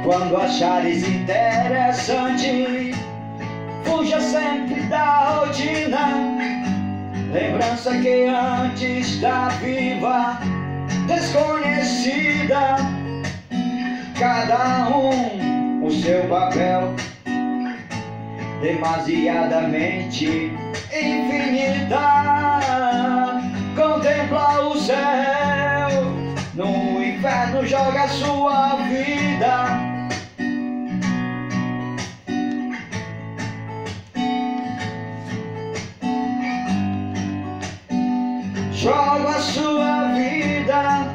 Quando achares interessante, fuja sempre da rotina. Lembrança que antes está viva, desconhecida. Cada um o seu papel, demasiadamente infinita. Contempla o céu, no inferno joga sua vida. Joga a sua vida.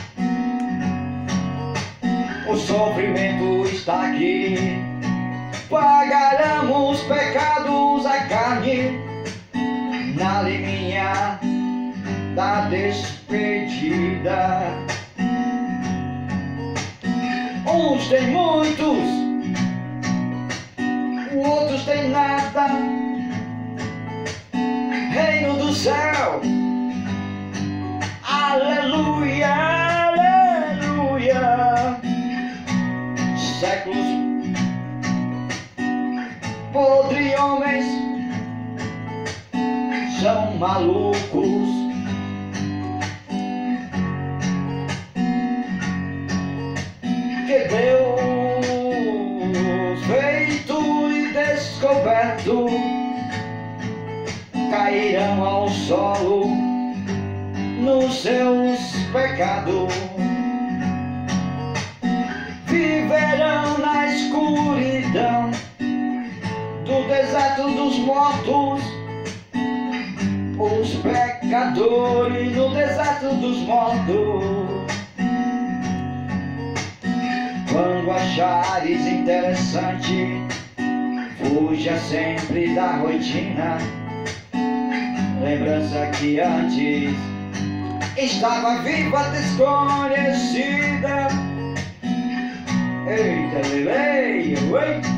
O sofrimento está aqui. Pagaremos pecados à carne na linha da despedida. Uns têm muitos, outros têm nada. Reino do céu, aleluia, aleluia. Séculos podre homens são malucos. Que Deus feito e descoberto cairão ao solo nos seus pecados. Viverão na escuridão do deserto dos mortos. Os pecadores no deserto dos mortos. Quando achares interessante, fuja sempre da rotina. Lembrança que antes estava viva, desconhecida. Eita, lelei, oi.